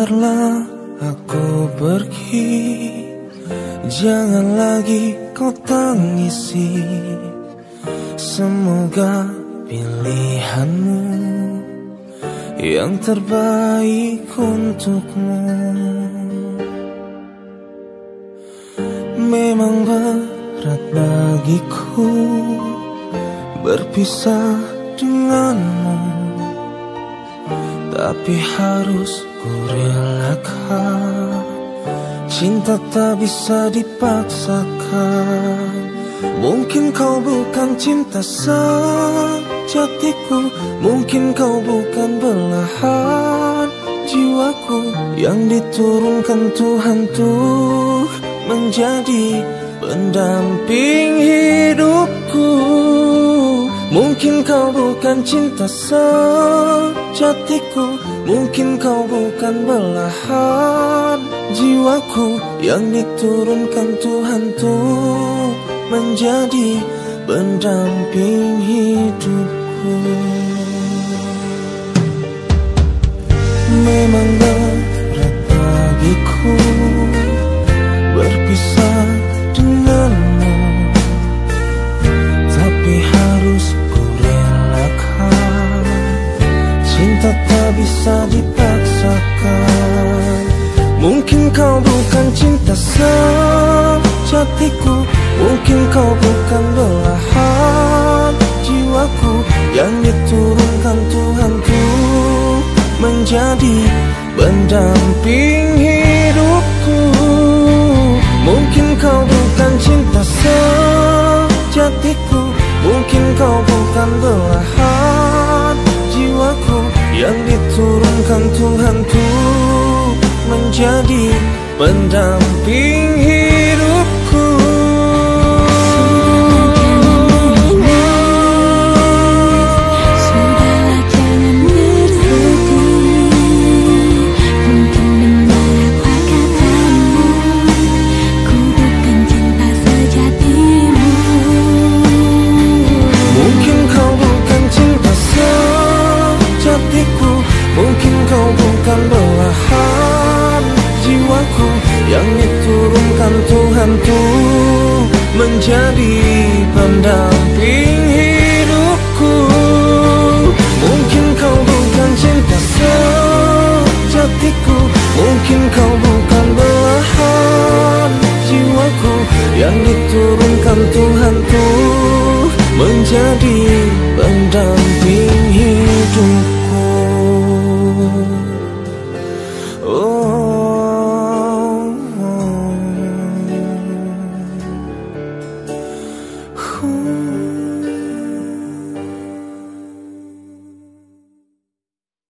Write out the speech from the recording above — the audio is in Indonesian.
Biarlah aku pergi, jangan lagi kau tangisi. Semoga pilihanmu yang terbaik untukmu. Memang berat bagiku berpisah denganmu, tapi harus ku relakan. Cinta tak bisa dipaksakan. Mungkin kau bukan cinta sejatiku, mungkin kau bukan belahan jiwaku yang diturunkan Tuhan tuh menjadi pendamping hidupku. Mungkin kau bukan cinta sejatiku, mungkin kau bukan belahan jiwaku yang diturunkan Tuhan tuh menjadi pendamping hidupku. Memang berat bagiku berpisah denganmu, tapi harus ku relakan. Cinta tak bisa dipaksakan. Mungkin kau bukan cinta sejatiku, mungkin kau bukan belahan jiwaku yang diturunkan Tuhan tuh menjadi pendamping hidupku. Mungkin kau bukan cinta sejatiku, mungkin kau bukan belahan jiwaku yang diturunkan Tuhan tuh menjadi pendamping hidupku. Mungkin kau bukan belahan jiwaku yang diturunkan Tuhan tuh menjadi pendamping hidupku. Mungkin kau bukan cinta sejatiku, mungkin kau bukan belahan jiwaku yang diturunkan Tuhan tuh menjadi pendamping